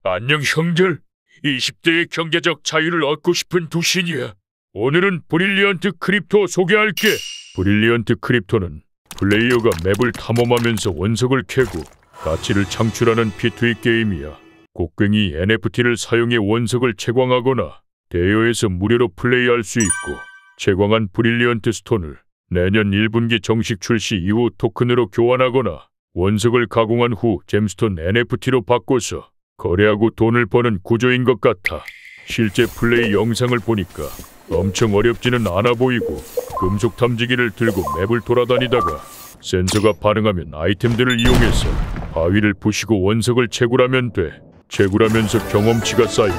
안녕 형들. 20대의 경제적 자유를 얻고 싶은 두신이야. 오늘은 브릴리언트 크립토 소개할게. 브릴리언트 크립토는 플레이어가 맵을 탐험하면서 원석을 캐고 가치를 창출하는 P2E 게임이야. 곡괭이 NFT를 사용해 원석을 채광하거나 대여해서 무료로 플레이할 수 있고, 채광한 브릴리언트 스톤을 내년 1분기 정식 출시 이후 토큰으로 교환하거나 원석을 가공한 후 잼스톤 NFT로 바꿔서 거래하고 돈을 버는 구조인 것 같아. 실제 플레이 영상을 보니까 엄청 어렵지는 않아 보이고, 금속 탐지기를 들고 맵을 돌아다니다가 센서가 반응하면 아이템들을 이용해서 바위를 부시고 원석을 채굴하면 돼. 채굴하면서 경험치가 쌓이고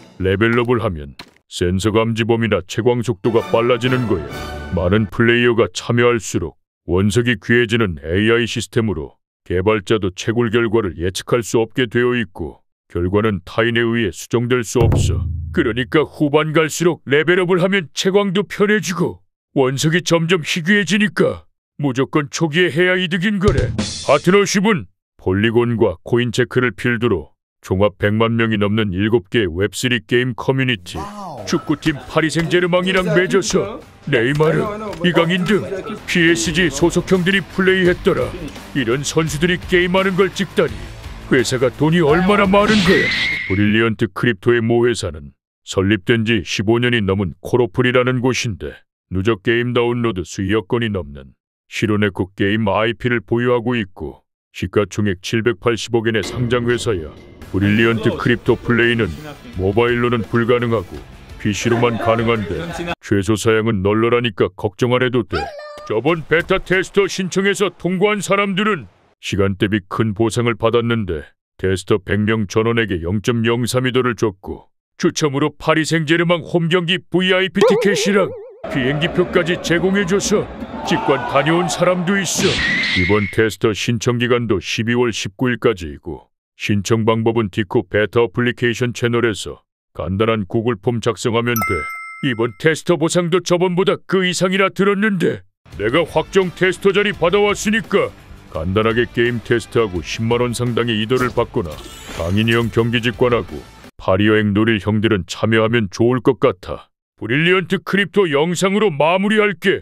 레벨업을 하면 센서 감지 범위나 채광 속도가 빨라지는 거야. 많은 플레이어가 참여할수록 원석이 귀해지는 AI 시스템으로 개발자도 채굴 결과를 예측할 수 없게 되어 있고, 결과는 타인에 의해 수정될 수 없어. 그러니까 후반 갈수록 레벨업을 하면 채광도 편해지고 원석이 점점 희귀해지니까 무조건 초기에 해야 이득인 거래. 파트너십은 폴리곤과 코인체크를 필두로 종합 100만 명이 넘는 7개의 웹3 게임 커뮤니티, 축구팀 파리 생제르맹이랑 맺어서 네이마르, 이강인 등 PSG 소속형들이 플레이했더라. 이런 선수들이 게임하는 걸 찍다니 회사가 돈이 얼마나 많은 거야. 브릴리언트 크립토의 모회사는 설립된 지 15년이 넘은 콜오플이라는 곳인데, 누적 게임 다운로드 수익억 건이 넘는 히로네코 게임 IP를 보유하고 있고, 시가총액 780억엔의 상장회사야. 브릴리언트 크립토 플레이는 모바일로는 불가능하고 PC로만 가능한데 최소 사양은 널널하니까 걱정 안 해도 돼. 저번 베타 테스터 신청해서 통과한 사람들은 시간 대비 큰 보상을 받았는데, 테스터 100명 전원에게 0.03미더를 줬고, 추첨으로 파리 생제르맹 홈경기 VIP 티켓이랑 비행기표까지 제공해줘서 직관 다녀온 사람도 있어. 이번 테스터 신청 기간도 12월 19일까지이고, 신청 방법은 디코 베타 어플리케이션 채널에서 간단한 구글 폼 작성하면 돼. 이번 테스터 보상도 저번보다 그 이상이나 들었는데 내가 확정 테스터 자리 받아왔으니까 간단하게 게임 테스트하고 10만원 상당의 이더를 받거나 강인형 경기 직관하고 파리 여행 노릴 형들은 참여하면 좋을 것 같아. 브릴리언트 크립토 영상으로 마무리할게.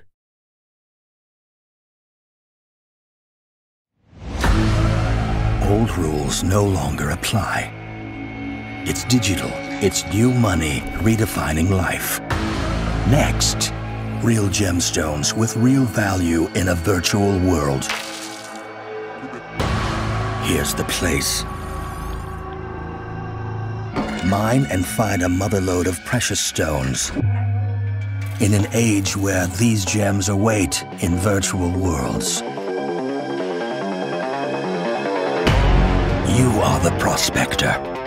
Old rules no longer apply. It's digital, it's new money redefining life. Next, real gemstones with real value in a virtual world. Here's the place. Mine and find a motherlode of precious stones. In an age where these gems await in virtual worlds. You are the prospector.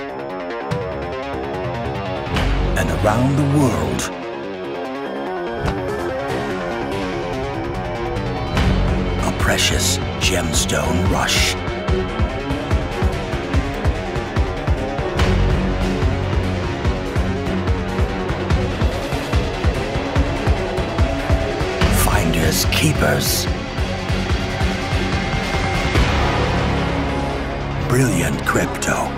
And around the world, a precious gemstone rush. Finders, keepers. Brilliant crypto.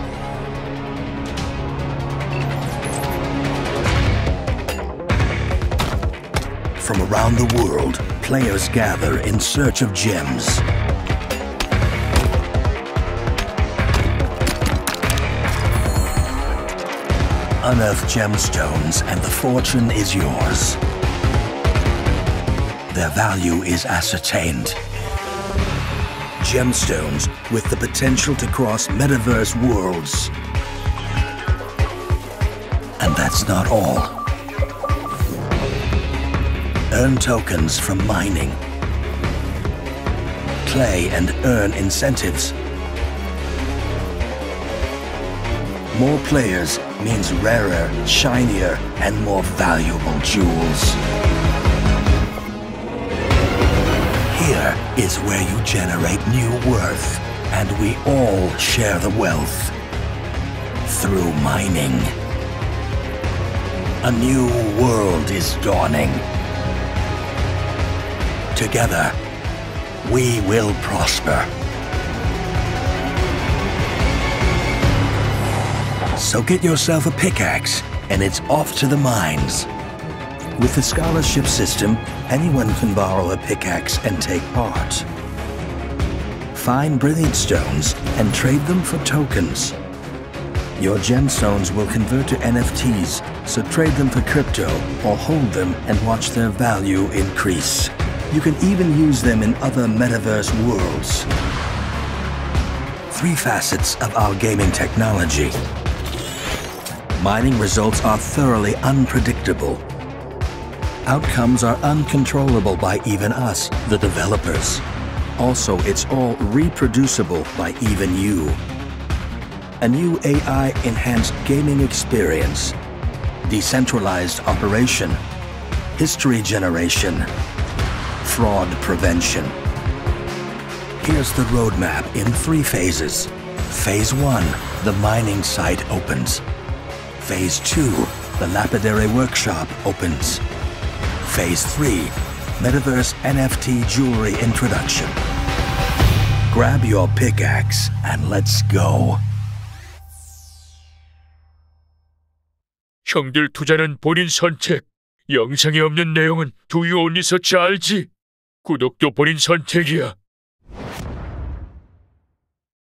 From around the world, players gather in search of gems. Unearth gemstones and the fortune is yours. Their value is ascertained. Gemstones with the potential to cross metaverse worlds. And that's not all. Earn tokens from mining. Play and earn incentives. More players means rarer, shinier, and more valuable jewels. Here is where you generate new worth, and we all share the wealth through mining. A new world is dawning. Together, we will prosper. So get yourself a pickaxe, and it's off to the mines. With the scholarship system, anyone can borrow a pickaxe and take part. Find brilliant stones and trade them for tokens. Your gemstones will convert to NFTs, so trade them for crypto or hold them and watch their value increase. You can even use them in other metaverse worlds. 3 facets of our gaming technology. Mining results are thoroughly unpredictable. Outcomes are uncontrollable by even us, the developers. Also, it's all reproducible by even you. A new AI-enhanced gaming experience, decentralized operation, history generation, fraud prevention. Here's the roadmap in 3 phases. Phase 1, the mining site opens. Phase 2, the lapidary workshop opens. Phase 3, Metaverse NFT jewelry introduction. Grab your pickaxe and let's go. 형들 투자는 본인 선택. 영상에 없는 내용은 Do You Only Search 알지? 구독도 본인 선택이야.